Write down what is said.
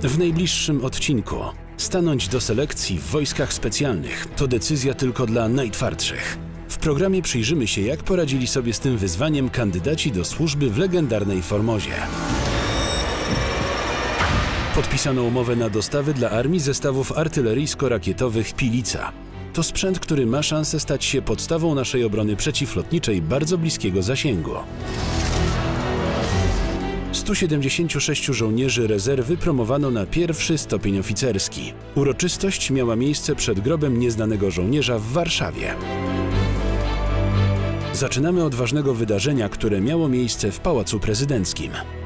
W najbliższym odcinku. Stanąć do selekcji w wojskach specjalnych to decyzja tylko dla najtwardszych. W programie przyjrzymy się, jak poradzili sobie z tym wyzwaniem kandydaci do służby w legendarnej Formozie. Podpisano umowę na dostawy dla armii zestawów artyleryjsko-rakietowych Pilica. To sprzęt, który ma szansę stać się podstawą naszej obrony przeciwlotniczej bardzo bliskiego zasięgu. 176 żołnierzy rezerwy promowano na pierwszy stopień oficerski. Uroczystość miała miejsce przed grobem nieznanego żołnierza w Warszawie. Zaczynamy od ważnego wydarzenia, które miało miejsce w Pałacu Prezydenckim.